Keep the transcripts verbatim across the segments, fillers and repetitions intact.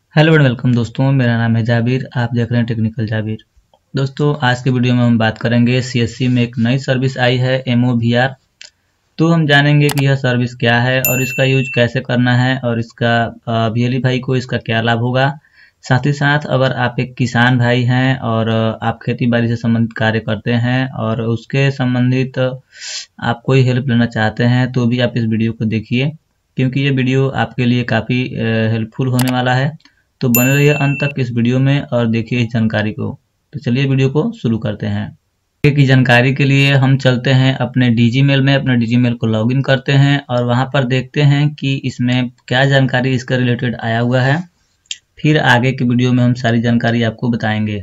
Hello and welcome दोस्तों, मेरा नाम है जाबिर। आप देख रहे हैं टेक्निकल जाबिर। दोस्तों, आज के वीडियो में हम बात करेंगे सीएससी में एक नई सर्विस आई है एमओवीआर। तो हम जानेंगे कि यह सर्विस क्या है और इसका यूज कैसे करना है और इसका वीएलई भाई को इसका क्या लाभ होगा। साथ ही साथ अगर आप एक किसान भाई हैं और आप खेती बाड़ी से संबंधित कार्य करते हैं और उसके संबंधित आप कोई हेल्प लेना चाहते हैं तो भी आप इस वीडियो को देखिए, क्योंकि ये वीडियो आपके लिए काफ़ी हेल्पफुल होने वाला है। तो बने रहिए अंत तक इस वीडियो में और देखिए इस जानकारी को। तो चलिए वीडियो को शुरू करते हैं। आगे की जानकारी के लिए हम चलते हैं अपने डीजीमेल में, अपने डीजीमेल को लॉगिन करते हैं और वहां पर देखते हैं कि इसमें क्या जानकारी इसके रिलेटेड आया हुआ है। फिर आगे की वीडियो में हम सारी जानकारी आपको बताएंगे।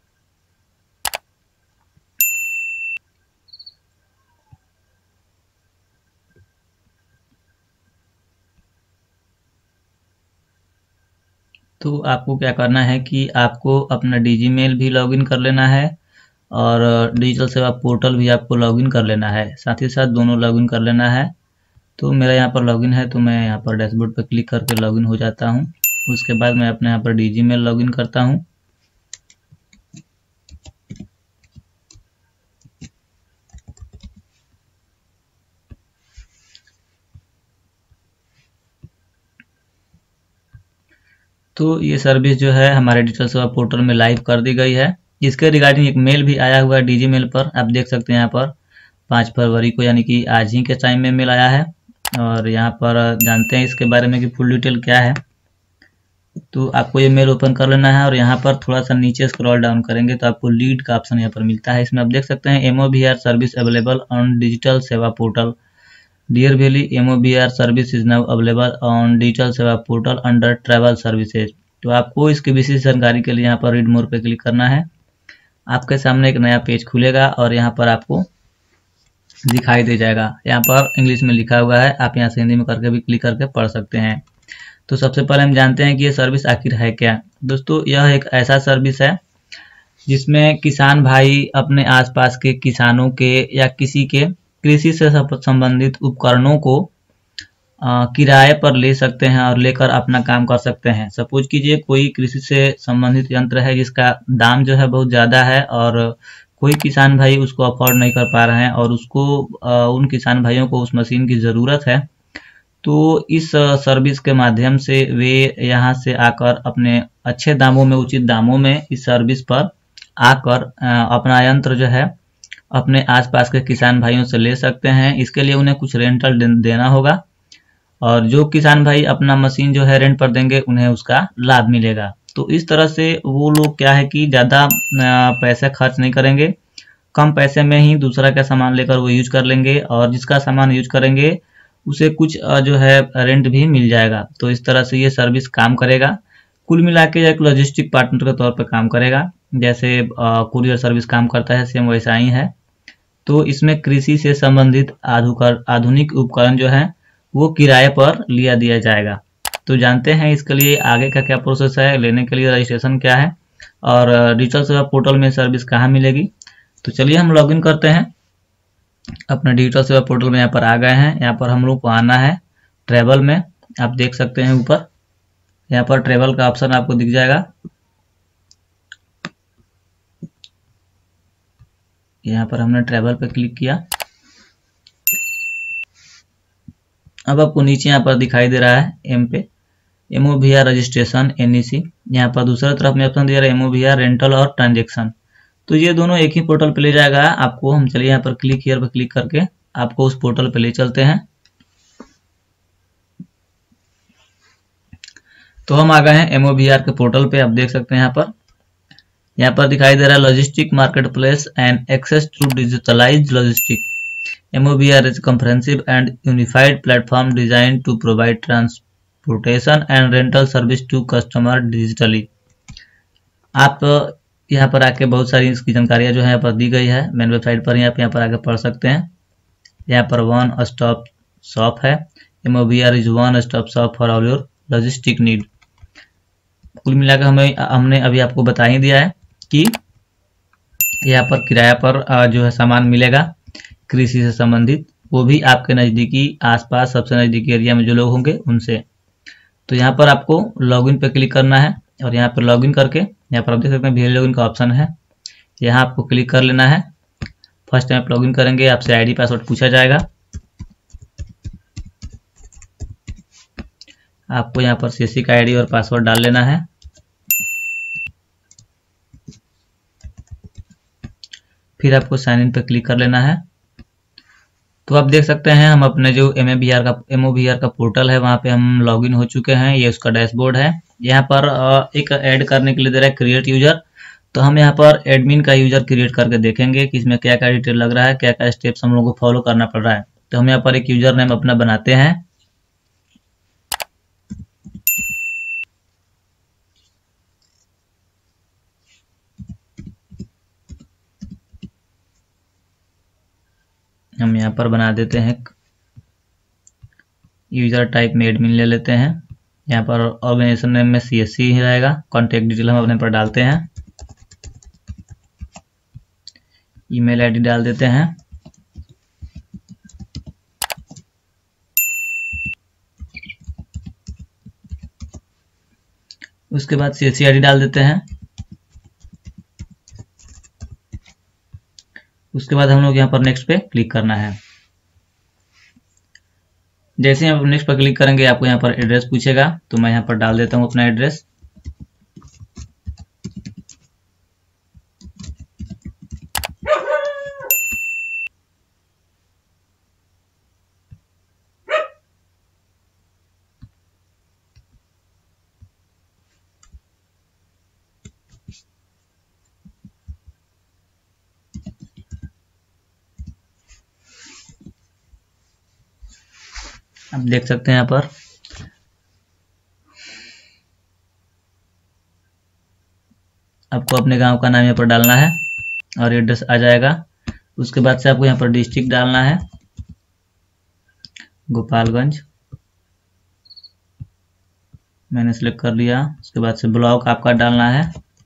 तो आपको क्या करना है कि आपको अपना डीजीमेल भी लॉगिन कर लेना है और डिजिटल सेवा पोर्टल भी आपको लॉगिन कर लेना है, साथ ही साथ दोनों लॉगिन कर लेना है। तो मेरा यहाँ पर लॉगिन है तो मैं यहाँ पर डैशबोर्ड पर क्लिक करके लॉगिन हो जाता हूँ। उसके बाद मैं अपने यहाँ पर डीजीमेल लॉगिन करता हूँ। तो ये सर्विस जो है हमारे डिजिटल सेवा पोर्टल में लाइव कर दी गई है। इसके रिगार्डिंग एक मेल भी आया हुआ है डीजीमेल पर, आप देख सकते हैं यहाँ पर पाँच फरवरी को, यानी कि आज ही के टाइम में मेल आया है। और यहाँ पर जानते हैं इसके बारे में कि फुल डिटेल क्या है। तो आपको ये मेल ओपन कर लेना है और यहाँ पर थोड़ा सा नीचे स्क्रॉल डाउन करेंगे तो आपको लीड का ऑप्शन यहाँ पर मिलता है। इसमें आप देख सकते हैं MOVR service available on digital Seva portal. Dear VLE, MOVR service is now available on digital Seva portal under travel services. तो आपको इसकी विशेष जानकारी के लिए यहाँ पर रीड मोर पे क्लिक करना है। आपके सामने एक नया पेज खुलेगा और यहाँ पर आपको दिखाई दे जाएगा। यहाँ पर इंग्लिश में लिखा हुआ है, आप यहाँ से हिंदी में करके भी क्लिक करके पढ़ सकते हैं। तो सबसे पहले हम जानते हैं कि ये सर्विस आखिर है क्या। दोस्तों, यह एक ऐसा सर्विस है जिसमें किसान भाई अपने आसपास के किसानों के या किसी के कृषि से संबंधित उपकरणों को किराए पर ले सकते हैं और लेकर अपना काम कर सकते हैं। सपोज कीजिए कोई कृषि से संबंधित यंत्र है जिसका दाम जो है बहुत ज़्यादा है और कोई किसान भाई उसको अफोर्ड नहीं कर पा रहे हैं और उसको उन किसान भाइयों को उस मशीन की ज़रूरत है। तो इस सर्विस के माध्यम से वे यहाँ से आकर अपने अच्छे दामों में, उचित दामों में इस सर्विस पर आकर अपना यंत्र जो है अपने आसपास के किसान भाइयों से ले सकते हैं। इसके लिए उन्हें कुछ रेंटल देना होगा और जो किसान भाई अपना मशीन जो है रेंट पर देंगे उन्हें उसका लाभ मिलेगा। तो इस तरह से वो लोग क्या है कि ज़्यादा पैसे खर्च नहीं करेंगे, कम पैसे में ही दूसरा का सामान लेकर वो यूज कर लेंगे और जिसका सामान यूज करेंगे उसे कुछ जो है रेंट भी मिल जाएगा। तो इस तरह से ये सर्विस काम करेगा। कुल मिला के एक लॉजिस्टिक पार्टनर के तौर पर काम करेगा। जैसे कुरियर सर्विस काम करता है, सेम वैसा ही है। तो इसमें कृषि से संबंधित आधुनिक उपकरण जो है वो किराए पर लिया दिया जाएगा। तो जानते हैं इसके लिए आगे का क्या प्रोसेस है, लेने के लिए रजिस्ट्रेशन क्या है और डिजिटल सेवा पोर्टल में सर्विस कहाँ मिलेगी। तो चलिए हम लॉगिन करते हैं। अपने डिजिटल सेवा पोर्टल में यहाँ पर आ गए हैं। यहाँ पर हम लोग को आना है ट्रेवल में। आप देख सकते हैं ऊपर यहाँ पर ट्रेवल का ऑप्शन आपको दिख जाएगा। यहाँ पर हमने ट्रेवल पे क्लिक किया। अब आपको नीचे यहाँ पर दिखाई दे रहा है एम पे एमओवीआर रजिस्ट्रेशन एनईसी। यहाँ पर दूसरा तरफ में ऑप्शन दिया रहा है एमओवीआर रेंटल और ट्रांजेक्शन। तो ये दोनों एक ही पोर्टल पे ले जाएगा आपको। हम चलिए यहाँ पर क्लिक हियर पर क्लिक करके आपको उस पोर्टल पे ले चलते हैं। तो हम आ गए हैं एमओवीआर के पोर्टल पे। आप देख सकते हैं यहाँ पर यहाँ पर दिखाई दे रहा है logistic market place and access to digitalized logistic. MOVR is a comprehensive and unified platform designed to provide transportation and rental service to customer digitally। आप यहाँ पर आके बहुत सारी इसकी जानकारियाँ जो है यहाँ पर दी गई है मेन वेबसाइट पर ही, आप यहाँ पर आके पढ़ सकते हैं। यहाँ पर वन स्टॉप शॉप है। MOVR is one stop shop for all your logistic need. कुल मिलाकर हमें हमने अभी आपको बता ही दिया है कि यहाँ पर किराया पर जो है सामान मिलेगा कृषि से संबंधित, वो भी आपके नज़दीकी आसपास सबसे नज़दीकी एरिया में जो लोग होंगे उनसे। तो यहाँ पर आपको लॉगिन पे क्लिक करना है और यहाँ पर लॉगिन करके यहाँ पर आप देख सकते हैं वी लॉगिन का ऑप्शन है, यहाँ आपको क्लिक कर लेना है। फर्स्ट टाइम आप लॉगिन करेंगे आपसे आईडी पासवर्ड पूछा जाएगा, आपको यहाँ पर सीएससी का आईडी और पासवर्ड डाल लेना है। फिर आपको साइन इन पे क्लिक कर लेना है। तो आप देख सकते हैं हम अपने जो एम ए बी आर का एम ओ बी आर का पोर्टल है वहाँ पे हम लॉगिन हो चुके हैं। ये उसका डैशबोर्ड है। यहाँ पर एक ऐड करने के लिए दे रहा है क्रिएट यूजर, तो हम यहाँ पर एडमिन का यूजर क्रिएट करके देखेंगे कि इसमें क्या क्या डिटेल लग रहा है, क्या क्या स्टेप्स हम लोगों को फॉलो करना पड़ रहा है। तो हम यहाँ पर एक यूजर नेम अपना बनाते हैं। हम यहाँ पर बना देते हैं यूजर टाइप में एडमिन ले लेते हैं। यहाँ पर ऑर्गेनाइजेशन नेम में सीएससी ही रहेगा। कॉन्टेक्ट डिटेल हम अपने पर डालते हैं, ईमेल आईडी डाल देते हैं। उसके बाद सीएससी आईडी डाल देते हैं। उसके बाद हम लोग यहाँ पर नेक्स्ट पे क्लिक करना है। जैसे ही आप नेक्स्ट पर क्लिक करेंगे आपको यहाँ पर एड्रेस पूछेगा, तो मैं यहाँ पर डाल देता हूँ अपना एड्रेस। आप देख सकते हैं यहाँ पर आपको अपने गांव का नाम यहाँ पर डालना है और एड्रेस आ जाएगा। उसके बाद से आपको यहाँ पर डिस्ट्रिक्ट डालना है, गोपालगंज मैंने सिलेक्ट कर लिया। उसके बाद से ब्लॉक आपका डालना है,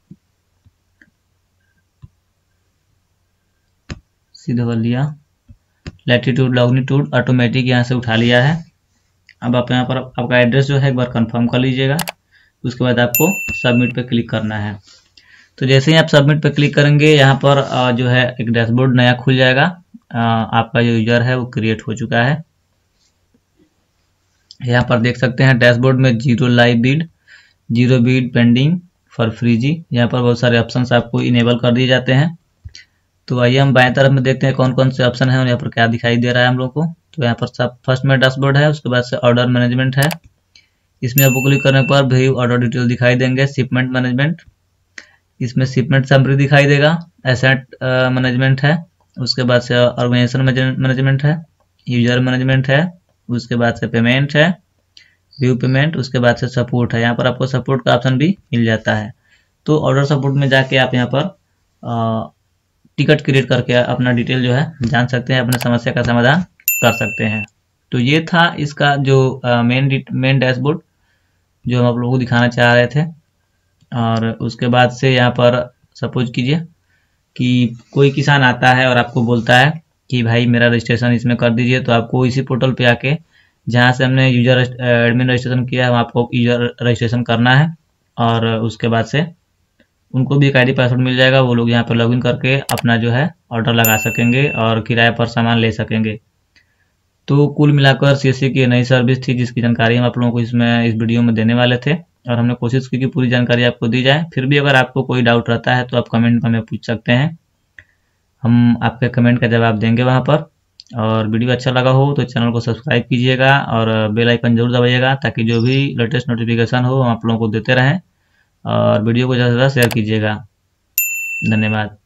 सीधवलिया। लैटिट्यूड लॉन्गिट्यूड ऑटोमेटिक यहाँ से उठा लिया है। अब आप यहाँ पर आपका एड्रेस जो है एक बार कंफर्म कर लीजिएगा। उसके बाद आपको सबमिट पे क्लिक करना है। तो जैसे ही आप सबमिट पे क्लिक करेंगे यहाँ पर जो है एक डैशबोर्ड नया खुल जाएगा। आपका जो यूजर है वो क्रिएट हो चुका है। यहाँ पर देख सकते हैं डैशबोर्ड में zero live bid, zero bid pending for फ्रीजी, यहाँ पर बहुत सारे ऑप्शंस आपको इनेबल कर दिए जाते हैं। तो आइए हम बाएं तरफ में देखते हैं कौन कौन से ऑप्शन है और यहाँ पर क्या दिखाई दे रहा है हम लोग को। तो यहाँ पर सब फर्स्ट में डैशबोर्ड है, उसके बाद से ऑर्डर मैनेजमेंट है। इसमें आपको क्लिक करने पर व्यू ऑर्डर डिटेल दिखाई देंगे। शिपमेंट मैनेजमेंट, इसमें शिपमेंट समरी दिखाई देगा। एसेट मैनेजमेंट है, उसके बाद से ऑर्गेनाइजेशन मैनेजमेंट है, यूजर मैनेजमेंट है, उसके बाद से पेमेंट है, व्यू पेमेंट, उसके बाद से सपोर्ट है। यहाँ पर आपको सपोर्ट का ऑप्शन भी मिल जाता है। तो ऑर्डर सपोर्ट में जाके आप यहाँ पर आ, टिकट क्रिएट करके अपना डिटेल जो है जान सकते हैं, अपने समस्या का समाधान कर सकते हैं। तो ये था इसका जो मेन मेन डैशबोर्ड जो हम आप लोगों को दिखाना चाह रहे थे। और उसके बाद से यहाँ पर सपोज कीजिए कि कोई किसान आता है और आपको बोलता है कि भाई मेरा रजिस्ट्रेशन इसमें कर दीजिए, तो आपको इसी पोर्टल पे आके जहाँ से हमने यूजर एडमिन रजिस्ट्रेशन किया है आपको यूजर रजिस्ट्रेशन करना है। और उसके बाद से उनको भी एक आईडी पासवर्ड मिल जाएगा। वो लोग यहाँ पर लॉगिन करके अपना जो है ऑर्डर लगा सकेंगे और किराए पर सामान ले सकेंगे। तो कुल मिलाकर सीएससी की नई सर्विस थी जिसकी जानकारी हम आप लोगों को इसमें इस वीडियो में देने वाले थे और हमने कोशिश की कि पूरी जानकारी आपको दी जाए। फिर भी अगर आपको कोई डाउट रहता है तो आप कमेंट में हमें पूछ सकते हैं, हम आपके कमेंट का जवाब देंगे वहाँ पर। और वीडियो अच्छा लगा हो तो चैनल को सब्सक्राइब कीजिएगा और बेल आइकन जरूर दबाइएगा ताकि जो भी लेटेस्ट नोटिफिकेशन हो हम आप लोगों को देते रहें। और वीडियो को ज़्यादा से ज़्यादा शेयर कीजिएगा। धन्यवाद।